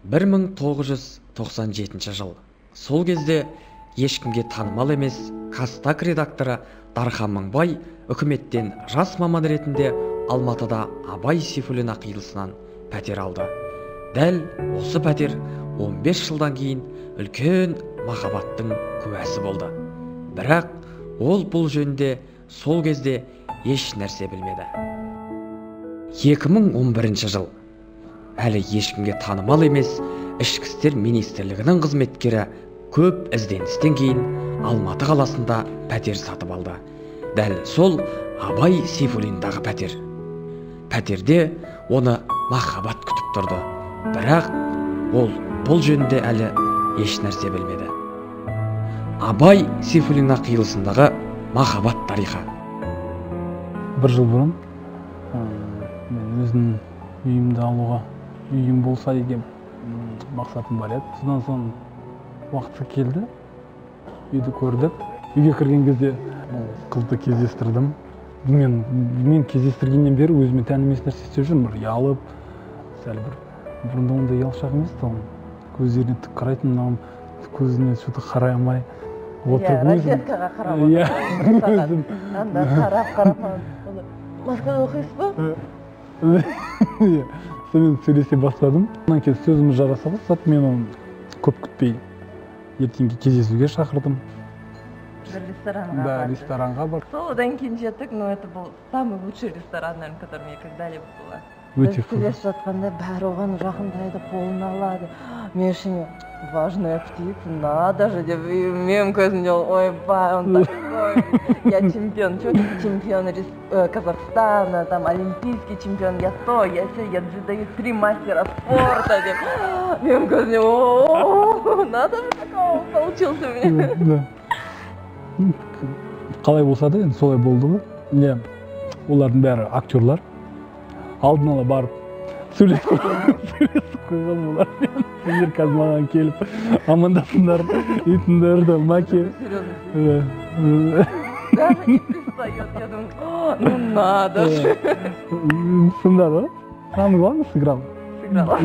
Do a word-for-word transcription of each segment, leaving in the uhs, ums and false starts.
бір мың тоғыз жүз тоқсан жетінші жыл. Сол кезде ешкімге танымал емес Қазтаг редакторы Дархан Мыңбай үкіметтен жас маман ретінде Алматыда Абай Сейфуллин қиылысынан пәтер алды. Дәл осы пәтер он бес жылдан кейін үлкен махаббаттың куәсі болды. Бірақ ол бұл жөнінде сол кезде еш нәрсе білмеді. екі мың он бірінші жыл. Әлі ешкімге танымал емес ішкі істер министрлігінің қызметкері көп ізденістен кейін Алматы қаласында пәтер сатып алды. Дәл сол Абай Сейфуллиндағы пәтер. Пәтерде оны махаббат күтіп тұрды. Бірақ ол бұл жөнінде әлі еш нәрсе білмеді. Абай Сейфуллин қиылысындағы махаббат тарихы. Бір жыл бұрын мен өзімнің үйімді алуға, үйім болса деген мақсатым бар еді. Содан соң уақыты келді, үйді көрдік. Үйге кірген кезде қызды кездестірдім. Мен, мен кездестіргеннен бері өзіме тән емес нәрсе істеп жүрмін. Бір ұялып, сәл бір бұрында ондай ұялшақ емес та, көздеріне тік қарайтын, мынау көзіне что-то қарай алмай отырып өзім. Розеткаға қарап отырып. Анда қарап қарап. Москвада оқисыз ба? Сонымен сөйлесе бастадым. Онан кейін сөзіміз жараса бастады. Мен оны көп күтпей ертеңге кездесуге шақырдым. Бір ресторанға. Да, ресторанға бар. Содан кейін жеттік, но это был самый лучший ресторан, наверное, которым я когда-либо была. Өте көп. Сөйлесіп жатқанда бәрі оған жақындайды, қолын алады. Мен үшін важная птица, надо же деп, менің көзімде ойбай, он такой, я чемпион, что чемпион Казахстана, там олимпийский чемпион, я то, я все, я даю три мастера спорта деп. Менің көзімде, о, надо же такого получился у меня. Қалай болса да, енді солай болды ғой. Не, олардың бәрі актерлар. Алдын ала барып сөйлесіп қойған олар. Сендер қазір маған келіп амандасыңдар, етіңдер да маке. Даже не пристает, я думаю, ну надо же. Сындар, да? Самое главное, сыграл. Сыграла.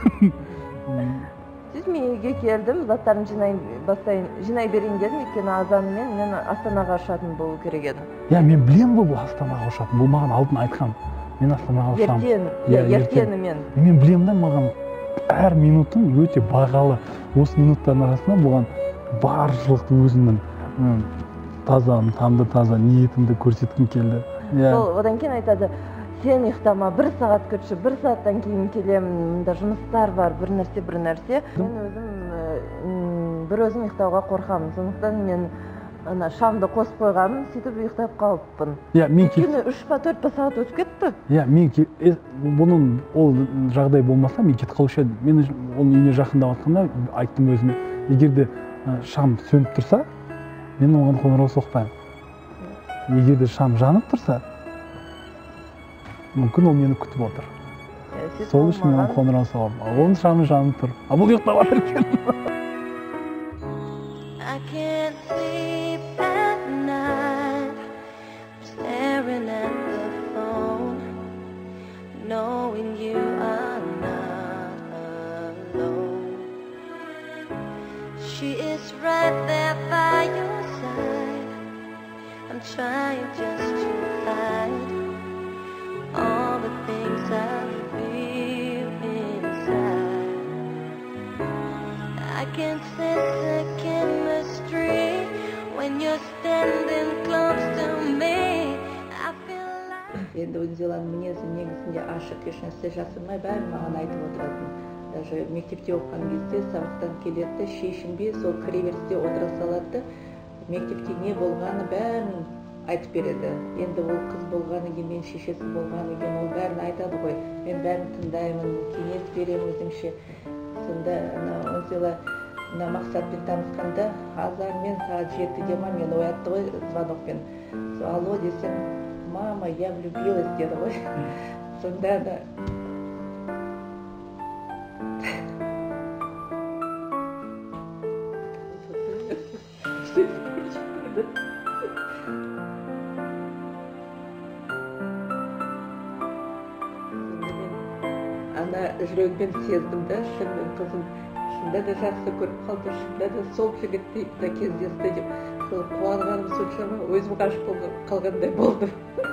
Сөз мен үйге келдім, заттарын жинай бастайын, жинай берейін дедім, өйткені азанымен мен Астанаға ұшатын болу керек еді. Я, мен білем ғой бұл Астанаға ұшатын, бұл маған алдын айтқан. Мен Астанаға ұшам. Ертен, ертені мен. Мен білем да, маған әр минутым өте бағалы. Осы минуттардың арасында бұған баршылықты өзімнің таза, тамды таза ниетімді көрсеткім келді. Сол, одан кейін айтады, сен ұйықтама, бір сағат күтші, бір сағаттан кейін келемін, мұнда жұмыстар бар, бір нәрсе, бір нәрсе. Мен өзім, бір өзім ұйықтауға қорқамын, сондықтан мен шамды қосып қойғанмын, сөйтіп ұйықтап қалыппын. Өйткені үш па төрт па сағат өтіп кетті. Мен бұның ол жағдай болмаса, мен кетіп қалушы едім. Мен оның үйіне жақындап жатқанда айттым өзіме, егер де шам сөніп тұрса, мен оған қоңырау соқпаймын. Егер де шам жанып тұрса, мүмкін ол мені күтіп отыр. Сол үшін мен қоңырау соғам. Оның шамы жанып тұр. А бұл ұйықтап жатыр екен. She is right there by your side. I'm trying just to hide all the things I feel inside. I can sense the chemistry when you're standing close to me. I feel like Енді Үнзиланың мінезі негізінде ашық, ешнәрсе жасырмай бәрін маған айтып отыратын. Даже мектепте оқыған кезде сабақтан келеді, шешінбей сол кіреберісте отыра салады, мектепте не болғаны бәрін айтып береді. Енді ол қыз болғаны кейін, мен шешесі болғаны кейін, ол бәрін айтады ғой. Мен бәрін тыңдаймын, кеңес беремін өзімше. Сонда Үнзила мақсатпен танысқанда, азанмен сағат жетіде ма мен оятты ғой звонокпен. Алло десем, мама, я влюбилась деді ғой. Сонда да жүрегіммен сездім да, сен менің қызым шынында да жақсы көріп қалды, шынында да сол жігітті да кездесті деп қуанғаным соншама өзім ғашық болып қалғандай болдым.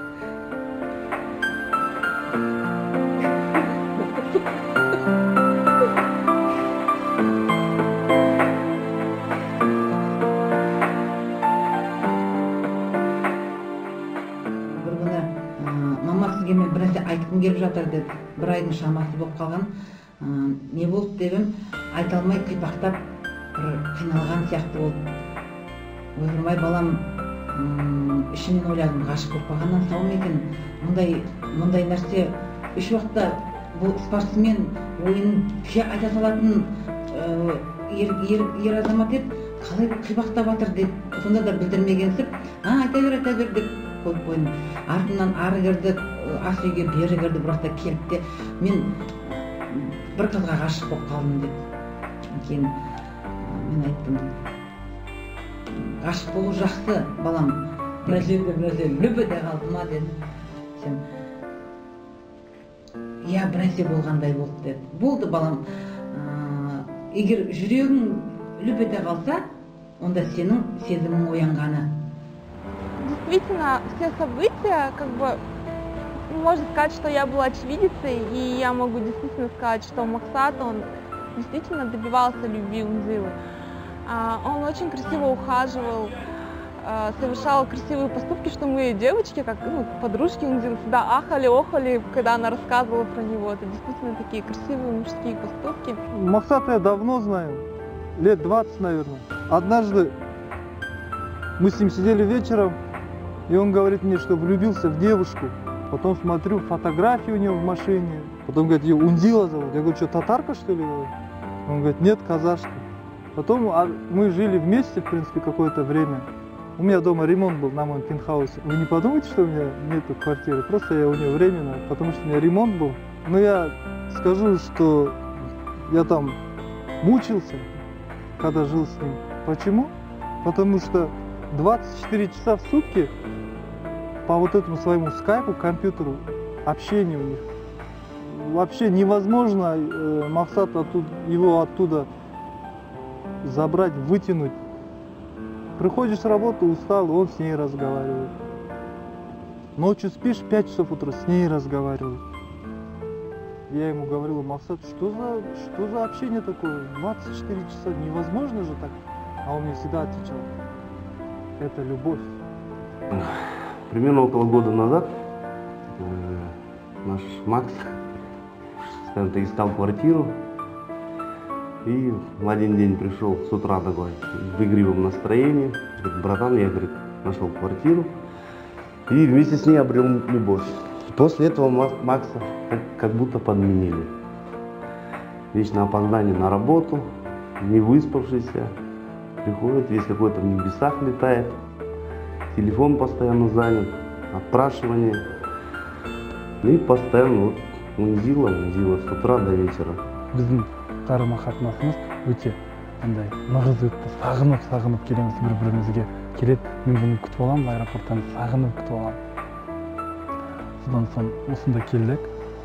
Бір күні мама сізге мен бір нәрсе айтқым келіп жатыр деді. Бір айдың шамасы болып қалған. Не болды дедім, айта алмай қипақтап бір қиналған сияқты болды. Ойырмай балам ішімнен ойладым, ғашық болып қалғаннан сау ма екен? Мұндай мұндай нәрсе үш уақытта бұл спортсмен ойынын кеше айта салатын ер азамат еді, қалай қипақтап жатыр деді. Сонда да білдірмегенсіп, а айта бер, айта бер деп қойып қойдым. Артынан ары кірдік, ас үйге бері кірді, бірақ та келіп те мен бір қызға ғашық болып қалдым деп. Кейін мен айттым, ғашық болу жақсы, балам. Мына жерде бір нәрсе любіде қалды ма дедім. Сен иә, бір нәрсе болғандай болды деді. Болды, балам. Егер жүрегің любіде қалса, онда сенің сезімің оянғаны. Действительно, все события, как бы, можно сказать, что я была очевидицей, и я могу действительно сказать, что Максат, он действительно добивался любви Унзилы. Он очень красиво ухаживал, совершал красивые поступки, что мы, девочки, как ну, подружки Унзилы, всегда ахали-охали, когда она рассказывала про него. Это действительно такие красивые мужские поступки. Максата я давно знаю, лет двадцать, наверное. Однажды мы с ним сидели вечером, и он говорит мне, что влюбился в девушку. Потом смотрю фотографии у него в машине. Потом говорит, ее Унзила зовут. Я говорю, что, татарка, что ли? Он говорит, нет, казашка. Потом а мы жили вместе, в принципе, какое-то время. У меня дома ремонт был на моем пентхаусе. Вы не подумайте, что у меня нету квартиры. Просто я у него временно, потому что у меня ремонт был. Но я скажу, что я там мучился, когда жил с ним. Почему? Потому что двадцать четыре часа в сутки по вот этому своему скайпу, компьютеру, общение у них. Вообще невозможно э, Максат оттуда, его оттуда забрать, вытянуть. Приходишь с работы, устал, он с ней разговаривает. Ночью спишь, пять часов утра с ней разговаривает. Я ему говорил, Максат, что за, что за общение такое? двадцать четыре часа, невозможно же так. А он мне всегда отвечал, это любовь. Примерно около года назад э, наш Макс, скажем так, искал квартиру. И в один день пришел с утра такой, в игривом настроении. Говорит, братан, я, говорит, нашел квартиру. И вместе с ней обрел любовь. После этого Макса как, как будто подменили. Вечно опоздание на работу, не выспавшийся. Приходит, весь какой-то в небесах летает. Телефон постоянно занят, отпрашивание. И постоянно вот унзила, унзила с утра до вечера. Біздің қарама қатынасымыз өте андай нығыз өтті. Сағынып, сағынып келеміз бір-бірімізге. Келеді, мен бұны күтіп аламын, аэропорттан сағынып күтіп аламын. Содан соң осында келдік.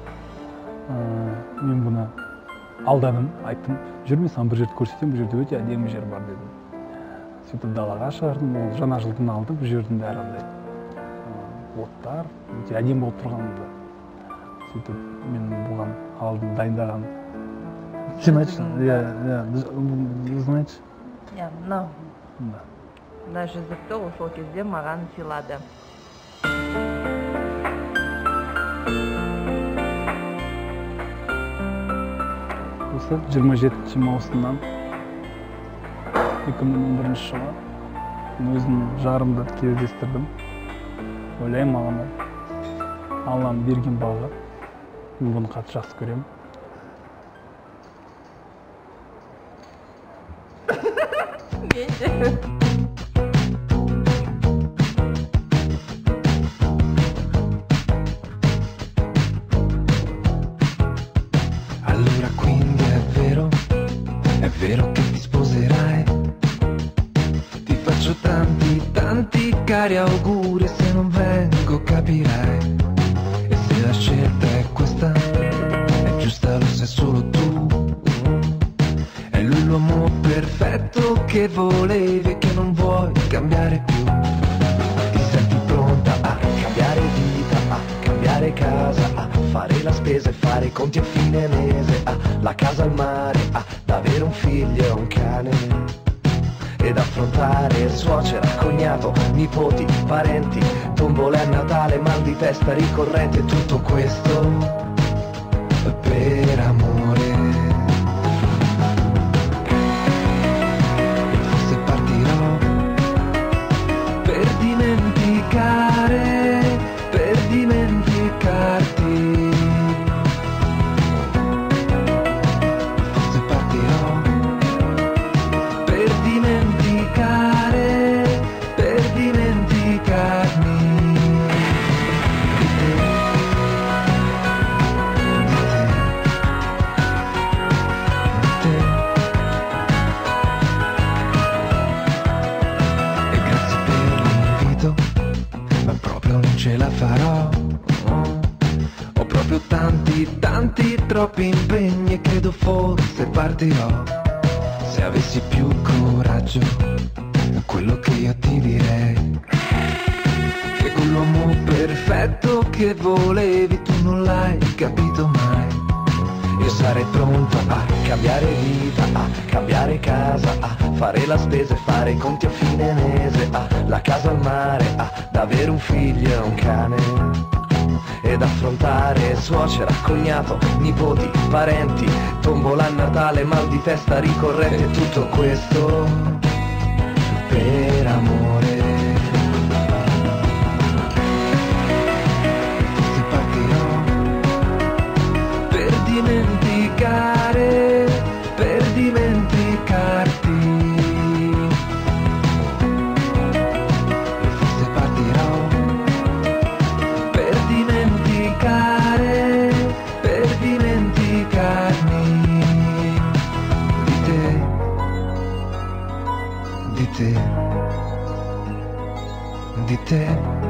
Мен бұны алдадым, айттым, жүрме, саған бір жерді көрсетемін, бұл жерде өте әдемі жер бар дедім. Сөйтіп далаға шығардым, ол жаңа жылдың алды, бұл жердің бәрі андай оттар, өте әдемі болып тұрғанымды. Сөйтіп мен бұған алдым, дайындаған. Сен айтшы, иә, иә, өзің айтшы. Иә, мынау. Мына жүзікті ол сол кезде маған сыйлады. Осы жиырма жетінші маусымнан екі мың он бірінші жылы өзім жарымды кездестірдім. Ойлаймын, маған Алланың берген бағы. Мен бұны қатты жақсы көремін. Allora quindi è vero, è vero che ti sposerai. Ti faccio tanti, tanti cari auguri, se non vengo capirai. E se la scelta è questa, è giusta lo stesso solo tu. È lui l'uomo perfetto che volevi e che non vuoi cambiare più. Ti senti pronta a cambiare vita, a cambiare casa, a fare la spesa e fare i conti a fine mese, a la casa al mare, ad avere un figlio e un cane, ed affrontare suocera, cognato, nipoti, parenti, tombole a Natale, mal di testa ricorrente, tutto questo per amore. E forse partirò per dimenticare, per dimenticarti. Forse partirò per dimenticare, per dimenticarmi di te, di te, di te. E grazie per l'invito, ma proprio non ce la farò. Ho proprio tanti, tanti, troppi impegni e credo forse partirò. Se avessi più coraggio, quello che io ti direi, che quell'uomo perfetto che volevi tu non l'hai capito mai. Io sarei pronto a cambiare vita, a cambiare casa, a fare la spesa e fare i conti a fine mese, a la casa al mare, ad avere un figlio e un cane, ed affrontare suocera, cognato, nipoti, parenti, tombola a Natale, mal di testa ricorrente, tutto questo per amore. Forse partirò per dimenticare, per dimenticarti. E forse partirò per dimenticare, per dimenticarmi di te, di te, di te.